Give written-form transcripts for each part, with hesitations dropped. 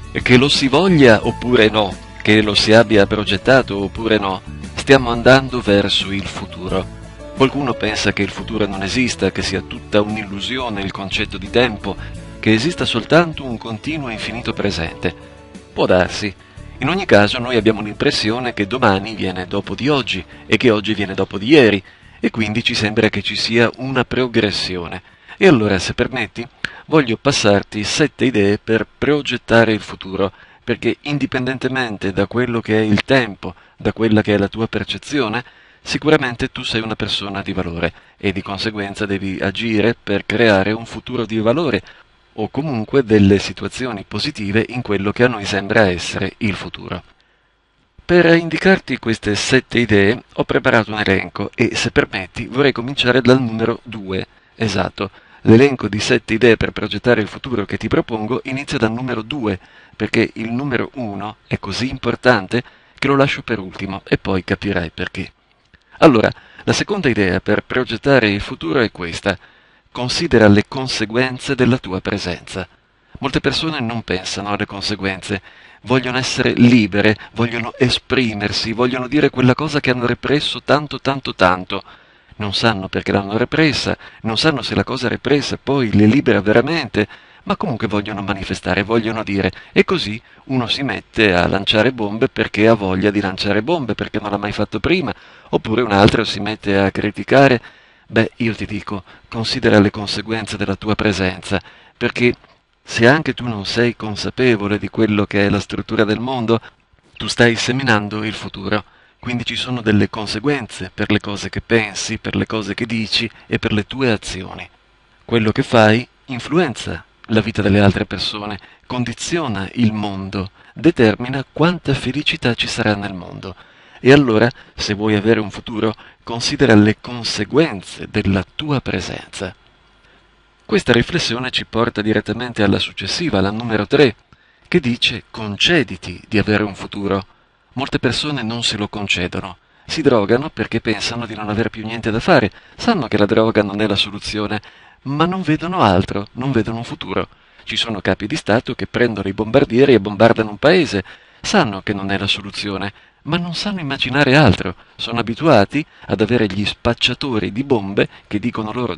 Che lo si voglia oppure no, che lo si abbia progettato oppure no, stiamo andando verso il futuro. Qualcuno pensa che il futuro non esista, che sia tutta un'illusione il concetto di tempo, che esista soltanto un continuo e infinito presente. Può darsi. In ogni caso noi abbiamo l'impressione che domani viene dopo di oggi e che oggi viene dopo di ieri, e quindi ci sembra che ci sia una progressione. E allora, se permetti, voglio passarti 7 idee per progettare il futuro, perché indipendentemente da quello che è il tempo, da quella che è la tua percezione, sicuramente tu sei una persona di valore e di conseguenza devi agire per creare un futuro di valore o comunque delle situazioni positive in quello che a noi sembra essere il futuro. Per indicarti queste 7 idee ho preparato un elenco e, se permetti, vorrei cominciare dal numero 2. Esatto, l'elenco di 7 idee per progettare il futuro che ti propongo inizia dal numero 2, perché il numero 1 è così importante che lo lascio per ultimo e poi capirai perché. Allora, la seconda idea per progettare il futuro è questa. Considera le conseguenze della tua presenza. Molte persone non pensano alle conseguenze, vogliono essere libere, vogliono esprimersi, vogliono dire quella cosa che hanno represso tanto tanto tanto. Non sanno perché l'hanno repressa, non sanno se la cosa repressa poi li libera veramente, ma comunque vogliono manifestare, vogliono dire, e così uno si mette a lanciare bombe perché ha voglia di lanciare bombe, perché non l'ha mai fatto prima, oppure un altro si mette a criticare. Beh, io ti dico, considera le conseguenze della tua presenza, perché se anche tu non sei consapevole di quello che è la struttura del mondo, tu stai seminando il futuro. Quindi ci sono delle conseguenze per le cose che pensi, per le cose che dici e per le tue azioni. Quello che fai influenza la vita delle altre persone, condiziona il mondo, determina quanta felicità ci sarà nel mondo. E allora, se vuoi avere un futuro, considera le conseguenze della tua presenza. Questa riflessione ci porta direttamente alla successiva, la numero 3, che dice concediti di avere un futuro. Molte persone non se lo concedono. Si drogano perché pensano di non aver più niente da fare, sanno che la droga non è la soluzione, ma non vedono altro, non vedono un futuro. Ci sono capi di Stato che prendono i bombardieri e bombardano un paese, sanno che non è la soluzione, ma non sanno immaginare altro. Sono abituati ad avere gli spacciatori di bombe che dicono loro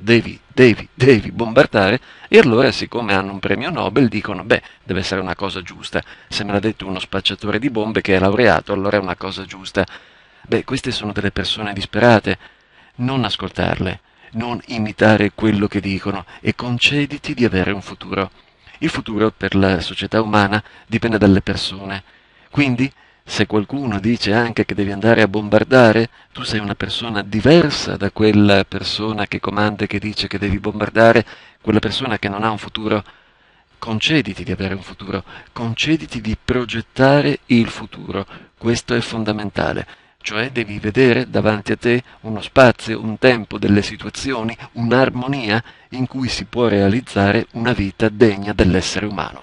devi bombardare, e allora, siccome hanno un premio Nobel, dicono beh, deve essere una cosa giusta. Se me l'ha detto uno spacciatore di bombe che è laureato, allora è una cosa giusta. Beh, queste sono delle persone disperate. Non ascoltarle, non imitare quello che dicono e concediti di avere un futuro. Il futuro per la società umana dipende dalle persone. Quindi, se qualcuno dice anche che devi andare a bombardare, tu sei una persona diversa da quella persona che comanda e che dice che devi bombardare, quella persona che non ha un futuro. Concediti di avere un futuro, concediti di progettare il futuro. Questo è fondamentale. Cioè devi vedere davanti a te uno spazio, un tempo, delle situazioni, un'armonia in cui si può realizzare una vita degna dell'essere umano.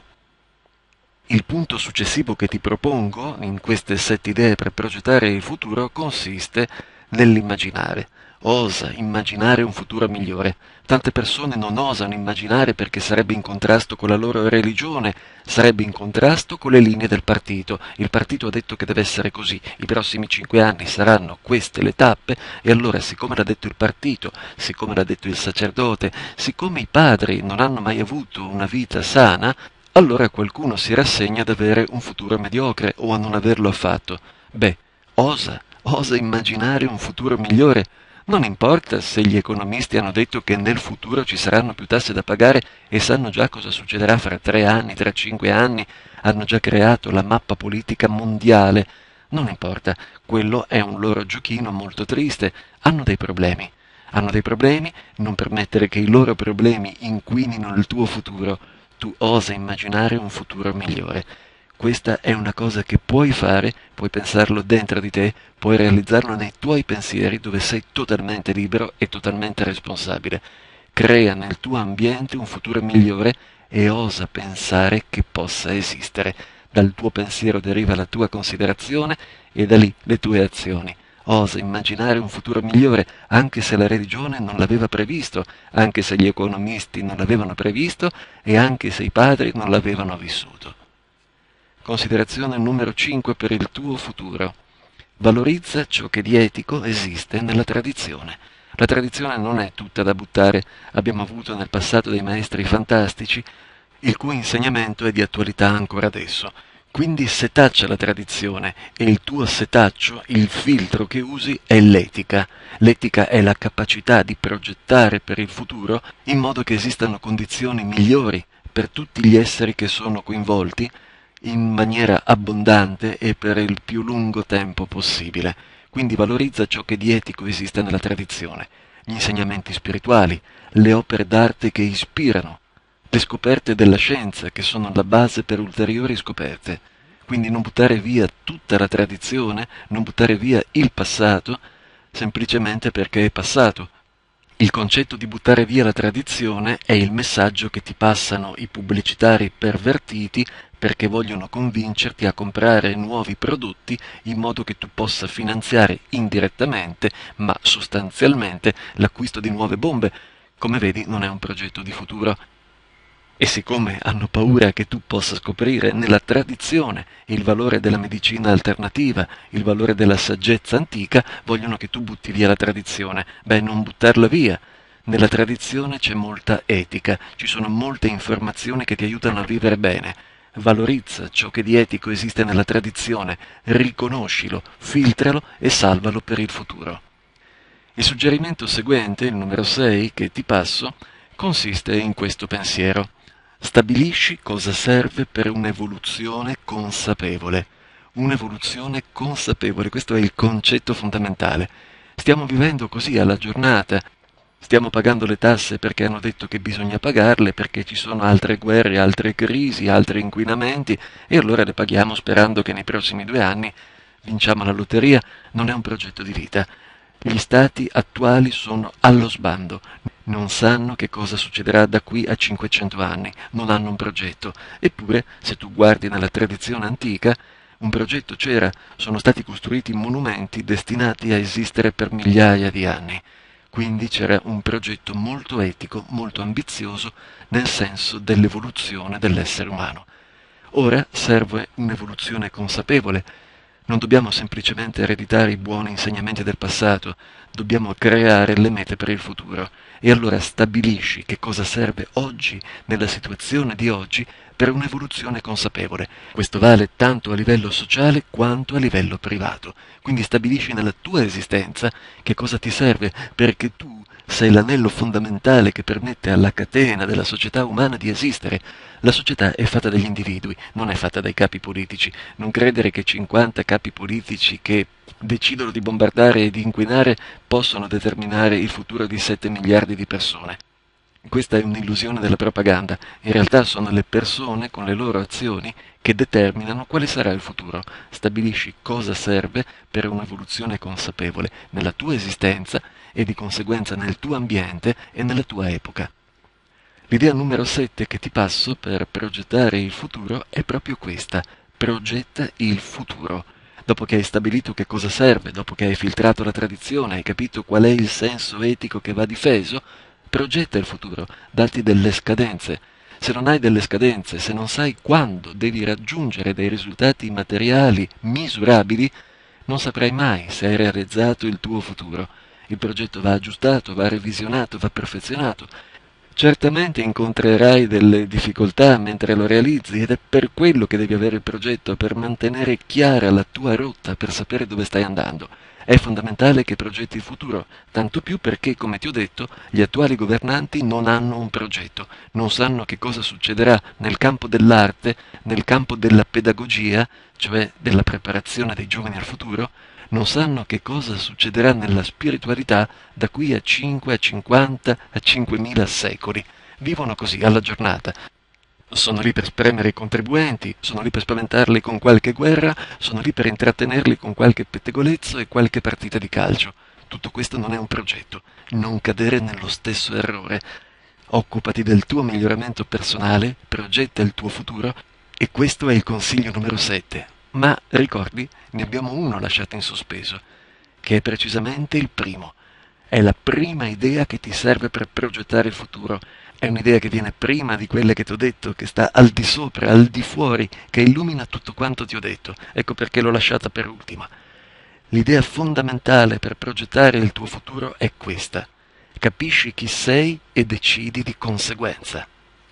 Il punto successivo che ti propongo in queste 7 idee per progettare il futuro consiste nell'immaginare. Osa immaginare un futuro migliore. Tante persone non osano immaginare perché sarebbe in contrasto con la loro religione, sarebbe in contrasto con le linee del partito. Il partito ha detto che deve essere così, i prossimi 5 anni saranno queste le tappe, e allora, siccome l'ha detto il partito, siccome l'ha detto il sacerdote, siccome i padri non hanno mai avuto una vita sana, allora qualcuno si rassegna ad avere un futuro mediocre o a non averlo affatto. Beh, osa immaginare un futuro migliore. Non importa se gli economisti hanno detto che nel futuro ci saranno più tasse da pagare e sanno già cosa succederà fra 3 anni, tra 5 anni, hanno già creato la mappa politica mondiale. Non importa, quello è un loro giochino molto triste, hanno dei problemi. Hanno dei problemi, non permettere che i loro problemi inquinino il tuo futuro. Tu osa immaginare un futuro migliore. Questa è una cosa che puoi fare, puoi pensarlo dentro di te, puoi realizzarlo nei tuoi pensieri dove sei totalmente libero e totalmente responsabile. Crea nel tuo ambiente un futuro migliore e osa pensare che possa esistere. Dal tuo pensiero deriva la tua considerazione e da lì le tue azioni. Osa immaginare un futuro migliore, anche se la religione non l'aveva previsto, anche se gli economisti non l'avevano previsto e anche se i padri non l'avevano vissuto. Considerazione numero 5 per il tuo futuro. Valorizza ciò che di etico esiste nella tradizione. La tradizione non è tutta da buttare. Abbiamo avuto nel passato dei maestri fantastici, il cui insegnamento è di attualità ancora adesso. Quindi setaccia la tradizione e il tuo setaccio, il filtro che usi è l'etica. L'etica è la capacità di progettare per il futuro in modo che esistano condizioni migliori per tutti gli esseri che sono coinvolti in maniera abbondante e per il più lungo tempo possibile. Quindi valorizza ciò che di etico esiste nella tradizione, gli insegnamenti spirituali, le opere d'arte che ispirano, le scoperte della scienza che sono la base per ulteriori scoperte. Quindi non buttare via tutta la tradizione, non buttare via il passato, semplicemente perché è passato. Il concetto di buttare via la tradizione è il messaggio che ti passano i pubblicitari pervertiti perché vogliono convincerti a comprare nuovi prodotti in modo che tu possa finanziare indirettamente, ma sostanzialmente, l'acquisto di nuove bombe. Come vedi, non è un progetto di futuro. E siccome hanno paura che tu possa scoprire nella tradizione il valore della medicina alternativa, il valore della saggezza antica, vogliono che tu butti via la tradizione. Beh, non buttarla via. Nella tradizione c'è molta etica, ci sono molte informazioni che ti aiutano a vivere bene. Valorizza ciò che di etico esiste nella tradizione, riconoscilo, filtralo e salvalo per il futuro. Il suggerimento seguente, il numero 6, che ti passo, consiste in questo pensiero. Stabilisci cosa serve per un'evoluzione consapevole. Un'evoluzione consapevole, questo è il concetto fondamentale. Stiamo vivendo così alla giornata. Stiamo pagando le tasse perché hanno detto che bisogna pagarle, perché ci sono altre guerre, altre crisi, altri inquinamenti, e allora le paghiamo sperando che nei prossimi 2 anni vinciamo la lotteria. Non è un progetto di vita. Gli stati attuali sono allo sbando, non sanno che cosa succederà da qui a 500 anni, non hanno un progetto. Eppure, se tu guardi nella tradizione antica, un progetto c'era, sono stati costruiti monumenti destinati a esistere per migliaia di anni. Quindi c'era un progetto molto etico, molto ambizioso, nel senso dell'evoluzione dell'essere umano. Ora serve un'evoluzione consapevole. Non dobbiamo semplicemente ereditare i buoni insegnamenti del passato, dobbiamo creare le mete per il futuro. E allora stabilisci che cosa serve oggi, nella situazione di oggi, per un'evoluzione consapevole. Questo vale tanto a livello sociale quanto a livello privato. Quindi stabilisci nella tua esistenza che cosa ti serve, perché tu sei l'anello fondamentale che permette alla catena della società umana di esistere. La società è fatta dagli individui, non è fatta dai capi politici. Non credere che 50 capi politici che decidono di bombardare e di inquinare possono determinare il futuro di 7 miliardi di persone. Questa è un'illusione della propaganda. In realtà sono le persone con le loro azioni che determinano quale sarà il futuro. Stabilisci cosa serve per un'evoluzione consapevole nella tua esistenza e di conseguenza nel tuo ambiente e nella tua epoca. L'idea numero 7 che ti passo per progettare il futuro è proprio questa. Progetta il futuro. Dopo che hai stabilito che cosa serve, dopo che hai filtrato la tradizione, hai capito qual è il senso etico che va difeso, progetta il futuro, datti delle scadenze. Se non hai delle scadenze, se non sai quando devi raggiungere dei risultati materiali misurabili, non saprai mai se hai realizzato il tuo futuro. Il progetto va aggiustato, va revisionato, va perfezionato. Certamente incontrerai delle difficoltà mentre lo realizzi ed è per quello che devi avere il progetto, per mantenere chiara la tua rotta, per sapere dove stai andando. È fondamentale che progetti il futuro, tanto più perché, come ti ho detto, gli attuali governanti non hanno un progetto, non sanno che cosa succederà nel campo dell'arte, nel campo della pedagogia, cioè della preparazione dei giovani al futuro, non sanno che cosa succederà nella spiritualità da qui a 5, a 50, a 5.000 secoli. Vivono così, alla giornata. Sono lì per spremere i contribuenti, sono lì per spaventarli con qualche guerra, sono lì per intrattenerli con qualche pettegolezzo e qualche partita di calcio. Tutto questo non è un progetto. Non cadere nello stesso errore. Occupati del tuo miglioramento personale, progetta il tuo futuro e questo è il consiglio numero 7. Ma ricordi, ne abbiamo uno lasciato in sospeso, che è precisamente il primo. È la prima idea che ti serve per progettare il futuro. È un'idea che viene prima di quelle che ti ho detto, che sta al di sopra, al di fuori, che illumina tutto quanto ti ho detto. Ecco perché l'ho lasciata per ultima. L'idea fondamentale per progettare il tuo futuro è questa. Capisci chi sei e decidi di conseguenza.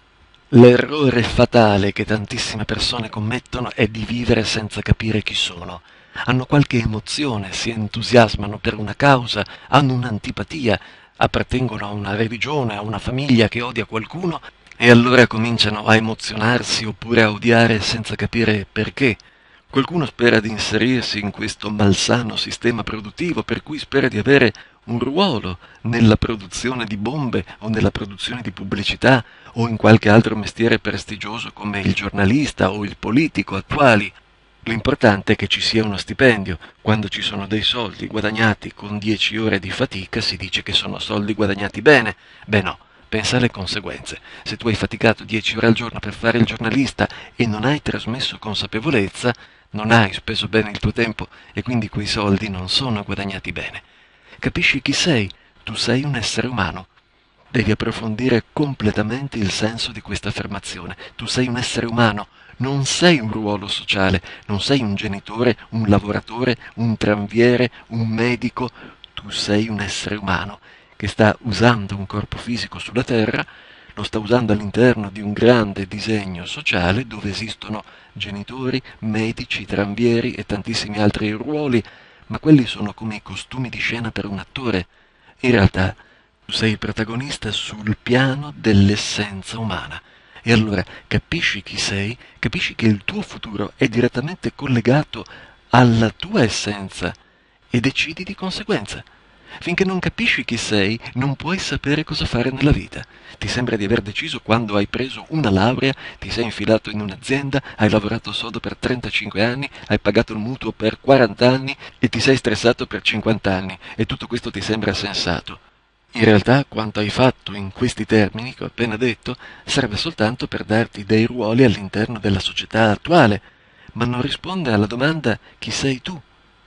L'errore fatale che tantissime persone commettono è di vivere senza capire chi sono. Hanno qualche emozione, si entusiasmano per una causa, hanno un'antipatia, appartengono a una religione, a una famiglia che odia qualcuno e allora cominciano a emozionarsi oppure a odiare senza capire perché. Qualcuno spera di inserirsi in questo malsano sistema produttivo per cui spera di avere un ruolo nella produzione di bombe o nella produzione di pubblicità o in qualche altro mestiere prestigioso come il giornalista o il politico attuali. L'importante è che ci sia uno stipendio. Quando ci sono dei soldi guadagnati con 10 ore di fatica si dice che sono soldi guadagnati bene. Beh no, pensa alle conseguenze. Se tu hai faticato 10 ore al giorno per fare il giornalista e non hai trasmesso consapevolezza, non hai speso bene il tuo tempo e quindi quei soldi non sono guadagnati bene. Capisci chi sei? Tu sei un essere umano. Devi approfondire completamente il senso di questa affermazione. Tu sei un essere umano, non sei un ruolo sociale, non sei un genitore, un lavoratore, un tranviere, un medico. Tu sei un essere umano che sta usando un corpo fisico sulla Terra, lo sta usando all'interno di un grande disegno sociale dove esistono genitori, medici, tranvieri e tantissimi altri ruoli, ma quelli sono come i costumi di scena per un attore. In realtà tu sei il protagonista sul piano dell'essenza umana. E allora capisci chi sei, capisci che il tuo futuro è direttamente collegato alla tua essenza e decidi di conseguenza. Finché non capisci chi sei, non puoi sapere cosa fare nella vita. Ti sembra di aver deciso quando hai preso una laurea, ti sei infilato in un'azienda, hai lavorato sodo per 35 anni, hai pagato il mutuo per 40 anni e ti sei stressato per 50 anni e tutto questo ti sembra sensato. In realtà quanto hai fatto in questi termini che ho appena detto serve soltanto per darti dei ruoli all'interno della società attuale, ma non risponde alla domanda chi sei tu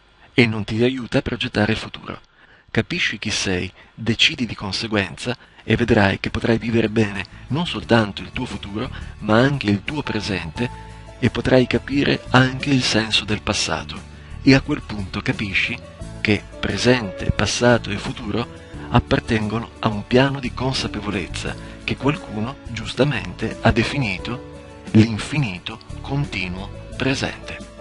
e non ti aiuta a progettare il futuro. Capisci chi sei, decidi di conseguenza e vedrai che potrai vivere bene non soltanto il tuo futuro, ma anche il tuo presente e potrai capire anche il senso del passato. E a quel punto capisci che presente, passato e futuro appartengono a un piano di consapevolezza che qualcuno giustamente ha definito l'infinito continuo presente.